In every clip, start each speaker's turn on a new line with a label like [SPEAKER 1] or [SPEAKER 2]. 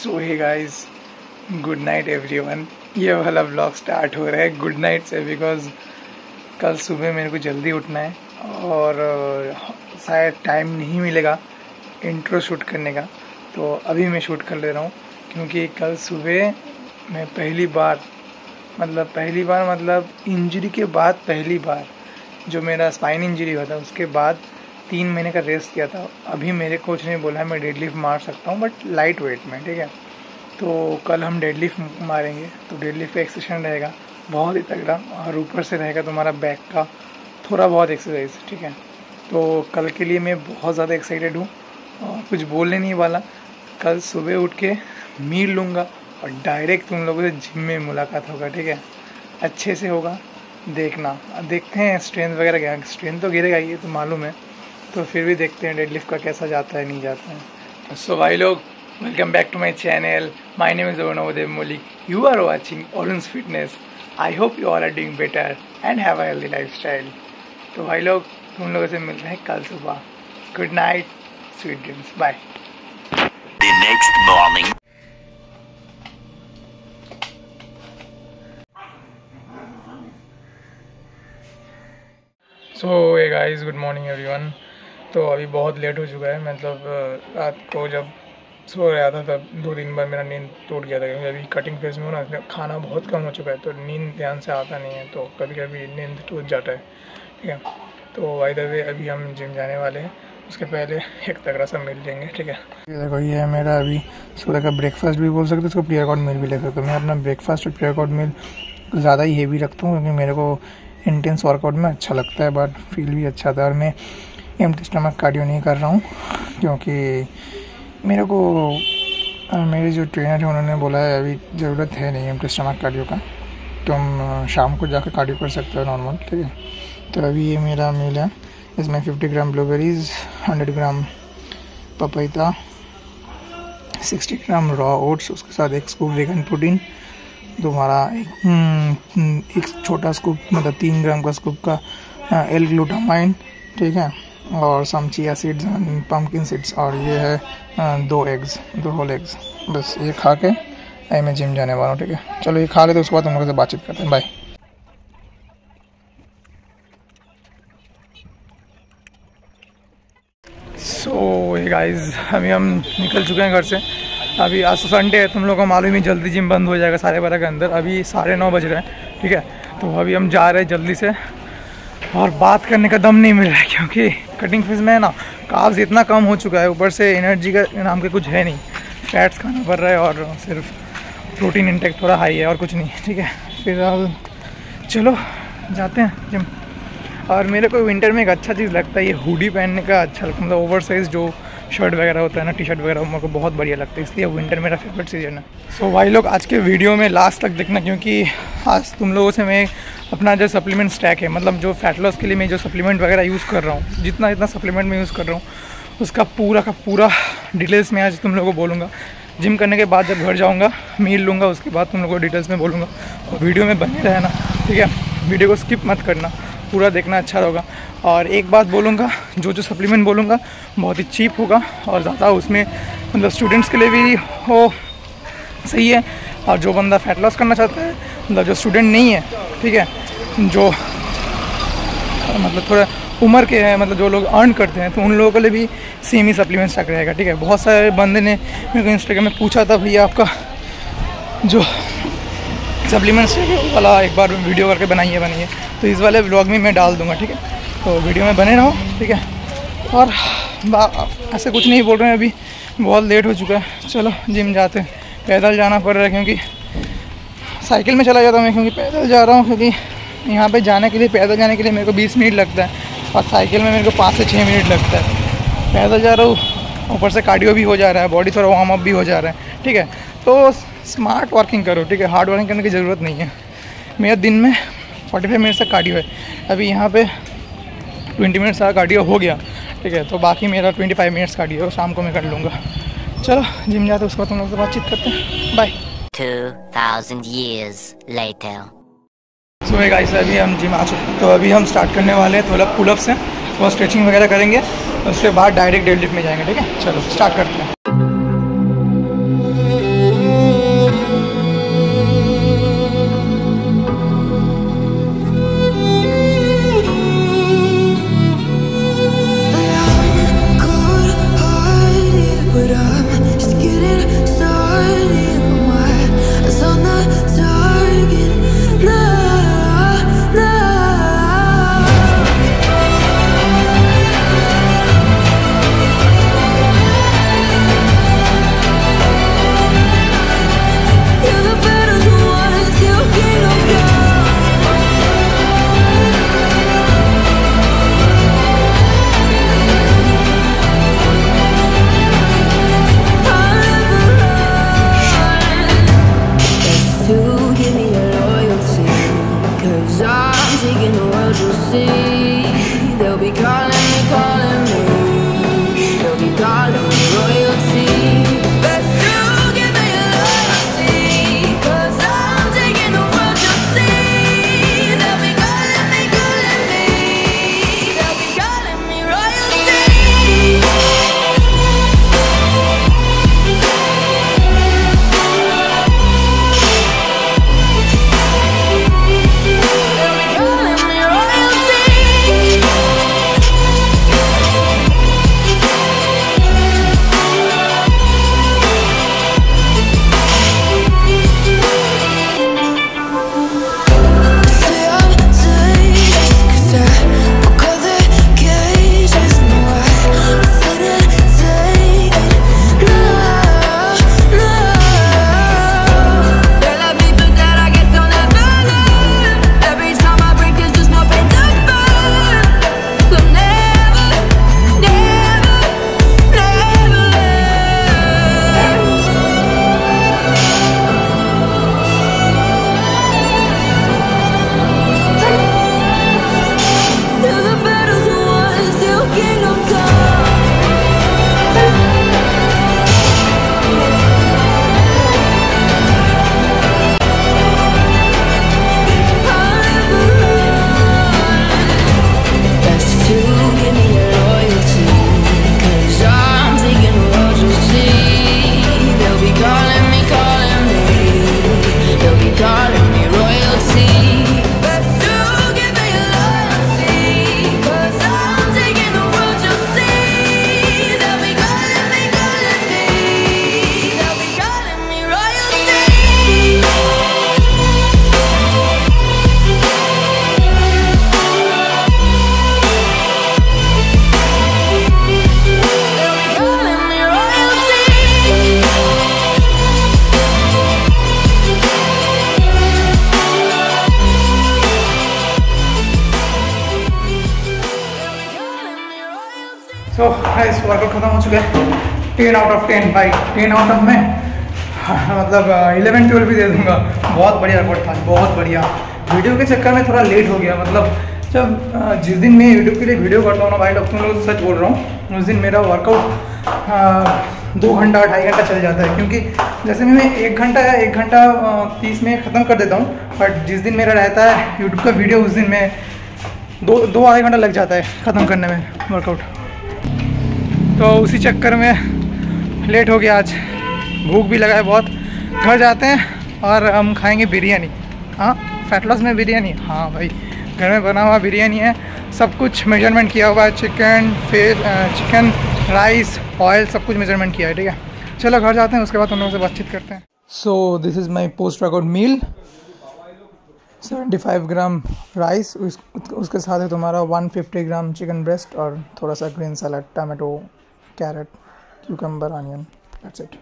[SPEAKER 1] सो hey guys, good night everyone. ये वाला vlog start हो रहा है गुड नाइट से, बिकॉज कल सुबह मेरे को जल्दी उठना है और शायद टाइम नहीं मिलेगा इंट्रो शूट करने का, तो अभी मैं शूट कर ले रहा हूँ। क्योंकि कल सुबह मैं पहली बार मतलब इंजरी के बाद पहली बार, जो मेरा स्पाइन इंजरी हुआ था उसके बाद 3 महीने का रेस्ट किया था। अभी मेरे कोच ने बोला है मैं डेडलिफ्ट मार सकता हूँ, बट लाइट वेट में, ठीक है। तो कल हम डेडलिफ्ट मारेंगे, तो डेडलिफ्ट का एक सेशन रहेगा बहुत ही तगड़ा, और ऊपर से रहेगा तुम्हारा बैक का थोड़ा बहुत एक्सरसाइज, ठीक है। तो कल के लिए मैं बहुत ज़्यादा एक्साइटेड हूँ और कुछ बोलने नहीं वाला। कल सुबह उठ के मील लूँगा और डायरेक्ट तुम लोगों से जिम में मुलाकात होगा, ठीक है। अच्छे से होगा, देखना। देखते हैं स्ट्रेंथ वगैरह क्या, स्ट्रेंथ तो गिरेगा ये तो मालूम है, तो फिर भी देखते हैं डेडलिफ्ट का कैसा जाता है नहीं जाता है। सो भाई लोग, welcome back to my channel. My name is Arunoday Malik. You are watching Arun's fitness. I hope you all are doing better and have a healthy life style. तो भाई लोग, तुम लोगों से मिलते हैं कल सुबह। Good night, sweet dreams, bye.
[SPEAKER 2] The next morning.
[SPEAKER 1] So hey guys, good morning everyone. तो अभी बहुत लेट हो चुका है, मतलब रात को जब सो रहा था तब 2 दिन बाद मेरा नींद टूट गया था, क्योंकि अभी कटिंग फेज में हूँ ना, खाना बहुत कम हो चुका है, तो नींद ध्यान से आता नहीं है, तो कभी कभी नींद टूट जाता है, ठीक है। तो बाय द वे अभी हम जिम जाने वाले हैं, उसके पहले एक तगड़ा सा मिल लेंगे, ठीक है। ये देखो, ये है मेरा अभी सुबह का ब्रेकफास्ट भी बोल सकते हो, इसको प्री-वर्कआउट मील भी ले सकते हो। मैं अपना ब्रेकफास्ट और प्री-वर्कआउट मील ज़्यादा ही हेवी रखता हूँ, क्योंकि मेरे को इंटेंस वर्कआउट में अच्छा लगता है, बट फील भी अच्छा था। और मैं एम्प्टी स्टमक कार्डियो नहीं कर रहा हूँ, क्योंकि मेरे को मेरे जो ट्रेनर है उन्होंने बोला है अभी ज़रूरत है नहीं एम्प्टी स्टमक कार्डियो का, तुम शाम को जाकर कार्डियो कर सकते हो नॉर्मल, ठीक है। तो अभी ये मेरा मील है, इसमें 50 ग्राम ब्लूबेरीज, 100 ग्राम पपीता, 60 ग्राम रॉ ओट्स, उसके साथ 1 स्कूप वेगन प्रोटीन, तुम्हारा एक छोटा स्कूप मतलब 3 ग्राम का स्कूप का एल ग्लूटामाइन, ठीक है, और some chia seeds, pumpkin seeds, और ये है 2 होल एग्स। बस ये खा के मैं जिम जाने वाला हूँ, ठीक है। चलो ये खा ले, तो उसके बाद हम लोग से बातचीत करते हैं। बाय। सो हे गाइस, अभी हम निकल चुके हैं घर से। अभी आज तो संडे है, तुम लोगों को मालूम ही, जल्दी जिम बंद हो जाएगा 12:30 के अंदर। अभी 9:30 बज रहे हैं, ठीक है। तो अभी हम जा रहे हैं जल्दी से, और बात करने का दम नहीं मिल रहा है, क्योंकि कटिंग फेज में है ना, कार्ब्स इतना कम हो चुका है, ऊपर से एनर्जी का नाम के कुछ है नहीं, फैट्स खाना पड़ रहा है और सिर्फ प्रोटीन इंटेक थोड़ा हाई है और कुछ नहीं, ठीक है। फिर चलो जाते हैं जिम। और मेरे को विंटर में एक अच्छा चीज़ लगता है, ये हुडी पहनने का अच्छा लगता है, मतलब ओवर साइज जो शर्ट वगैरह होता है ना, टी शर्ट वगैरह, मेरे को बहुत बढ़िया लगता है, इसलिए विंटर मेरा फेवरेट सीजन है। सो भाई लोग, आज के वीडियो में लास्ट तक देखना, क्योंकि आज तुम लोगों से मैं अपना जो सप्लीमेंट स्टैक है, मतलब जो फैट लॉस के लिए मैं जो सप्लीमेंट वगैरह यूज़ कर रहा हूँ, जितना सप्लीमेंट मैं यूज़ कर रहा हूँ, उसका पूरा का पूरा डिटेल्स में आज तुम लोगों को बोलूँगा। जिम करने के बाद जब घर जाऊँगा, मील लूँगा, उसके बाद तुम लोगों को डिटेल्स में बोलूँगा, और वीडियो में बने रहना, ठीक है। वीडियो को स्किप मत करना, पूरा देखना, अच्छा होगा। और एक बात बोलूँगा, जो सप्लीमेंट बोलूँगा बहुत ही चीप होगा, और ज़्यादा उसमें मतलब स्टूडेंट्स के लिए भी हो सही है, और जो बंदा फैट लॉस करना चाहता है, मतलब जो स्टूडेंट नहीं है, ठीक है, जो मतलब थोड़ा उम्र के हैं, मतलब जो लोग अर्न करते हैं, तो उन लोगों के लिए भी सेम ही सप्लीमेंट स्टैक रहेगा, ठीक है। बहुत सारे बंदे ने मेरे को इंस्टाग्राम में पूछा था, भैया आपका जो सप्लीमेंट स्टैक वाला एक बार वीडियो करके बनाइए, तो इस वाले व्लॉग में मैं डाल दूँगा, ठीक है। तो वीडियो में बने रहो, ठीक है। और ऐसे कुछ नहीं बोल रहे हैं, अभी बहुत लेट हो चुका है, चलो जिम जाते हैं। पैदल जाना पड़ रहा है, क्योंकि साइकिल में चला जाता हूँ मैं, क्योंकि पैदल जा रहा हूँ, क्योंकि यहाँ पे जाने के लिए, पैदल जाने के लिए मेरे को 20 मिनट लगता है, और साइकिल में मेरे को 5 से 6 मिनट लगता है। पैदल जा रहा हूँ, ऊपर से कार्डियो भी हो जा रहा है, बॉडी थोड़ा वार्म अप भी हो जा रहा है, ठीक है। तो स्मार्ट वर्किंग करो, ठीक है, हार्ड वर्किंग करने की ज़रूरत नहीं है। मेरा दिन में 45 मिनट का कार्डियो है, अभी यहाँ पे 20 मिनट्स का कार्डियो हो गया, ठीक है। तो बाकी मेरा 25 मिनट्स कार्डियो शाम को मैं कर लूँगा। चलो जिम जाते, उसके बाद तुम लोग से बातचीत करते हैं। Bye.
[SPEAKER 2] 2000 years later.
[SPEAKER 1] So hey guys, अभी हम जिम आ चुके हैं, तो अभी हम स्टार्ट करने वाले हैं थोड़ा पुलअप से, थोड़ा स्ट्रेचिंग वगैरह करेंगे, उसके बाद डायरेक्ट डेडलिफ्ट में जाएंगे, ठीक है। चलो स्टार्ट करते हैं। गाइस वर्कआउट खत्म हो चुका है। 10 आउट ऑफ 10 भाई, 10 आउट ऑफ में मतलब 11-12 भी दे दूंगा। बहुत बढ़िया वर्कआउट था, बहुत बढ़िया। वीडियो के चक्कर में थोड़ा लेट हो गया, मतलब जब जिस दिन मैं यूट्यूब के लिए वीडियो करता हूँ ना भाई, तुम लोग सच बोल रहा हूँ, उस दिन मेरा वर्कआउट 2 घंटा 2.5 घंटा चल जाता है। क्योंकि जैसे मैं 1 घंटा या 1 घंटा 30 में ख़त्म कर देता हूँ, बट जिस दिन मेरा रहता है यूट्यूब का वीडियो, उस दिन मैं 2 आधे घंटा लग जाता है ख़त्म करने में वर्कआउट। तो उसी चक्कर में लेट हो गया आज। भूख भी लगा है बहुत। घर जाते हैं और हम खाएंगे बिरयानी। हाँ, फैट लॉस में बिरयानी। हाँ भाई, घर में बना हुआ बिरयानी है, सब कुछ मेजरमेंट किया हुआ है। चिकन, राइस, ऑयल, सब कुछ मेजरमेंट किया है। ठीक है, चलो घर जाते हैं, उसके बाद उन लोगों से बातचीत करते हैं। So this is my post workout meal. 75 gram rice, उसके साथ है तुम्हारा 150 ग्राम चिकन ब्रेस्ट और थोड़ा सा green salad, tomato, carrot, cucumber, onion, that's it.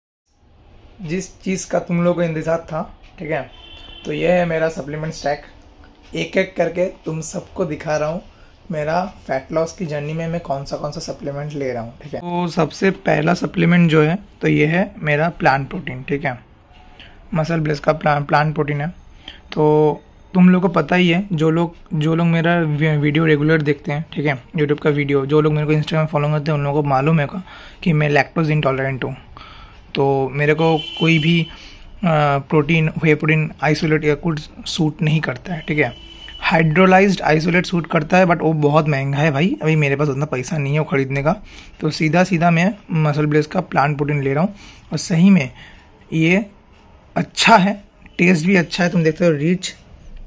[SPEAKER 1] जिस चीज़ का तुम लोगों को इंतज़ार था, ठीक है, तो ये है मेरा सप्लीमेंट स्टैक। एक एक करके तुम सबको दिखा रहा हूँ मेरा फैट लॉस की जर्नी में मैं कौन सा सप्लीमेंट ले रहा हूँ। ठीक है, तो सबसे पहला सप्लीमेंट जो है तो ये है मेरा प्लांट प्रोटीन। ठीक है, मसल ब्लेस का प्लांट प्रोटीन है। तो तुम लोग को पता ही है, जो लोग मेरा वीडियो रेगुलर देखते हैं, ठीक है, यूट्यूब का वीडियो, जो लोग मेरे को इंस्टाग्राम फॉलो करते हैं, उन लोगों को मालूम है कि मैं लैक्टोज इंटॉलरेंट हूँ। तो मेरे को कोई भी प्रोटीन, वे प्रोटीन आइसोलेट या कुछ सूट नहीं करता है। ठीक है, हाइड्रोलाइज्ड आइसोलेट सूट करता है, बट वो बहुत महंगा है भाई, अभी मेरे पास उतना पैसा नहीं है वो खरीदने का। तो सीधा मैं मसल ब्लेस का प्लांट प्रोटीन ले रहा हूँ, और सही में ये अच्छा है, टेस्ट भी अच्छा है। तुम देखते हो रिच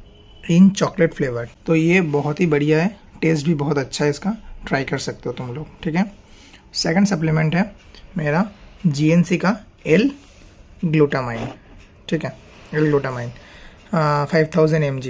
[SPEAKER 1] इन चॉकलेट फ्लेवर, तो ये बहुत ही बढ़िया है, टेस्ट भी बहुत अच्छा है इसका, ट्राई कर सकते हो तुम लोग। ठीक है, सेकंड सप्लीमेंट है मेरा GNC का एल ग्लूटामाइन। ठीक है, एल ग्लूटामाइन 5000 mg।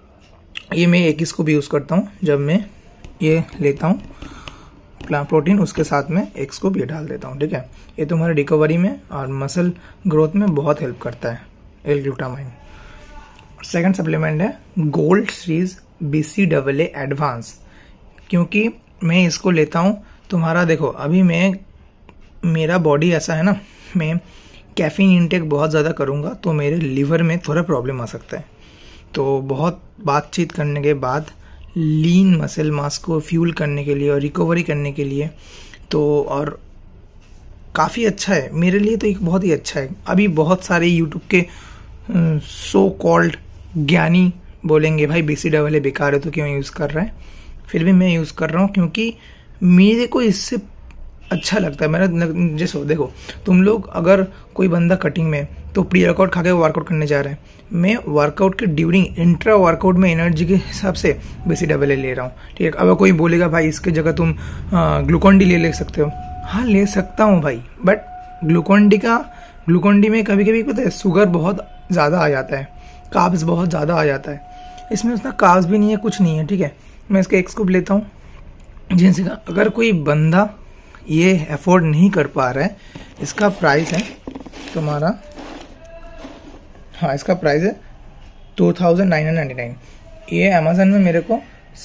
[SPEAKER 1] ये मैं एक इसको भी यूज़ करता हूँ जब मैं ये लेता हूँ प्रोटीन, उसके साथ में एक स्कूप ये डाल देता हूँ। ठीक है, ये तुम्हारे रिकवरी में और मसल ग्रोथ में बहुत हेल्प करता है एल ग्लूटामाइन। सेकंड सप्लीमेंट है गोल्ड सीरीज BCAA एडवांस। क्योंकि मैं इसको लेता हूँ, तुम्हारा देखो अभी मेरा बॉडी ऐसा है ना, मैं कैफीन इंटेक बहुत ज़्यादा करूँगा तो मेरे लीवर में थोड़ा प्रॉब्लम आ सकता है। तो बहुत बातचीत करने के बाद लीन मसल मास को फ्यूल करने के लिए और रिकवरी करने के लिए, तो और काफ़ी अच्छा है मेरे लिए, तो एक बहुत ही अच्छा है। अभी बहुत सारे यूट्यूब के सो कॉल्ड ज्ञानी बोलेंगे भाई BCAA बेकार है तो क्यों यूज़ कर रहा है, फिर भी मैं यूज़ कर रहा हूँ क्योंकि मेरे को इससे अच्छा लगता है। मेरा जैसे देखो, तुम लोग अगर कोई बंदा कटिंग में तो प्री वर्कआउट खा के वर्कआउट करने जा रहा है, मैं वर्कआउट के ड्यूरिंग इंट्रा वर्कआउट में एनर्जी के हिसाब से BCAA ले रहा हूँ। ठीक है, अगर कोई बोलेगा भाई इसके जगह तुम ग्लूकॉन डी ले सकते हो, हाँ ले सकता हूँ भाई, बट ग्लूकॉन डी में कभी कभी पता है शुगर बहुत ज़्यादा आ जाता है, कार्ब्स बहुत ज़्यादा आ जाता है। इसमें उसका कार्ब्स भी नहीं है, कुछ नहीं है। ठीक है, मैं इसका एक स्कूप लेता हूँ जिनसे का अगर कोई बंदा ये अफोर्ड नहीं कर पा रहा है, इसका प्राइस है तुम्हारा, हाँ इसका प्राइस है 2999। ये अमेज़न में मेरे को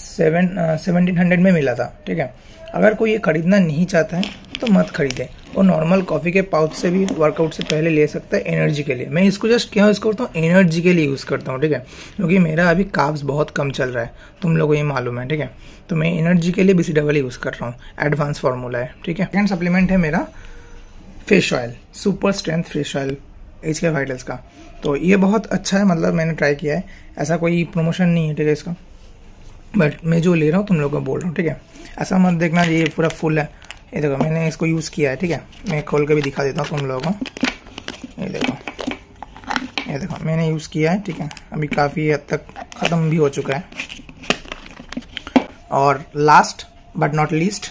[SPEAKER 1] 1700 में मिला था। ठीक है, अगर कोई ये खरीदना नहीं चाहता है तो मत खरीदे, और नॉर्मल कॉफ़ी के पाउच से भी वर्कआउट से पहले ले सकता है एनर्जी के लिए। मैं इसको जस्ट क्या यूज़ करता हूँ, एनर्जी के लिए यूज़ करता हूँ। ठीक है, क्योंकि मेरा अभी कार्ब्स बहुत कम चल रहा है, तुम लोगों को ये मालूम है। ठीक है, तो मैं एनर्जी के लिए BCAA यूज़ कर रहा हूँ, एडवांस फार्मूला है। ठीक है, सेकंड सप्लीमेंट है मेरा fish oil, super strength fish oil HK vitals का। तो ये बहुत अच्छा है, मतलब मैंने ट्राई किया है, ऐसा कोई प्रमोशन नहीं है। ठीक है इसका, बट मैं जो ले रहा हूँ तुम लोगों को बोल रहा हूँ। ठीक है, ऐसा मत देखना ये पूरा फुल है। ये देखो मैंने इसको यूज़ किया है। ठीक है, मैं खोल के भी दिखा देता हूँ तुम लोगों को। ये देखो मैंने यूज़ किया है। ठीक है, अभी काफ़ी हद तक ख़त्म भी हो चुका है। और last but not least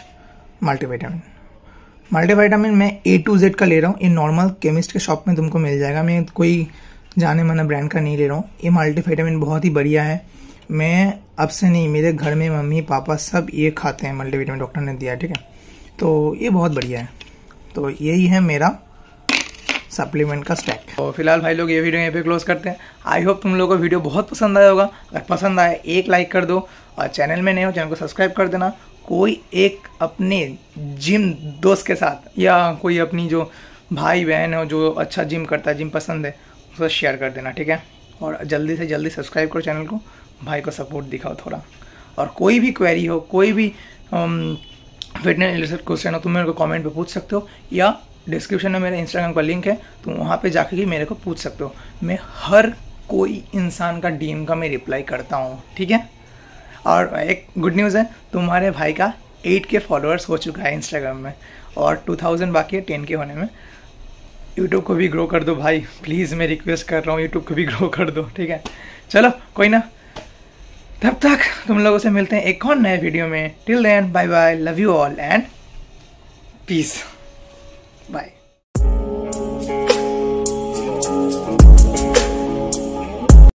[SPEAKER 1] multivitamin मैं A to Z का ले रहा हूँ। ये नॉर्मल केमिस्ट के शॉप में तुमको मिल जाएगा, मैं कोई जाने माना ब्रांड का नहीं ले रहा हूँ। ये मल्टीविटामिन बहुत ही बढ़िया है, मैं अब से नहीं, मेरे घर में मम्मी पापा सब ये खाते हैं, मल्टीविटामिन डॉक्टर ने दिया है। ठीक है, तो ये बहुत बढ़िया है। तो यही है मेरा सप्लीमेंट का स्टैक। तो फिलहाल भाई लोग ये वीडियो यहाँ पे क्लोज करते हैं। आई होप तुम लोगों को वीडियो बहुत पसंद आया होगा। अगर पसंद आए एक लाइक कर दो, और चैनल में नए हो चैनल को सब्सक्राइब कर देना, कोई एक अपने जिम दोस्त के साथ या कोई अपनी जो भाई बहन हो जो अच्छा जिम करता है, जिम पसंद है, उसको शेयर कर देना, ठीक है। और जल्दी से जल्दी सब्सक्राइब करो चैनल को, भाई को सपोर्ट दिखाओ थोड़ा। और कोई भी क्वेरी हो, कोई भी फिटनेस रिलेटेड क्वेश्चन हो, तुम मेरे को कमेंट पे पूछ सकते हो, या डिस्क्रिप्शन में मेरे इंस्टाग्राम का लिंक है, तुम वहाँ पे जाके ही मेरे को पूछ सकते हो। मैं हर कोई इंसान का डीएम का मैं रिप्लाई करता हूँ, ठीक है। और एक गुड न्यूज़ है, तुम्हारे भाई का 8K फॉलोअर्स हो चुका है इंस्टाग्राम में, और 2000 बाकी है 10K होने में। यूट्यूब को भी ग्रो कर दो भाई, प्लीज़ मैं रिक्वेस्ट कर रहा हूँ, यूट्यूब को भी ग्रो कर दो, ठीक है। चलो कोई ना, तब तक तुम लोगों से मिलते हैं एक और नए वीडियो में। Till then bye bye, love you all and peace, bye.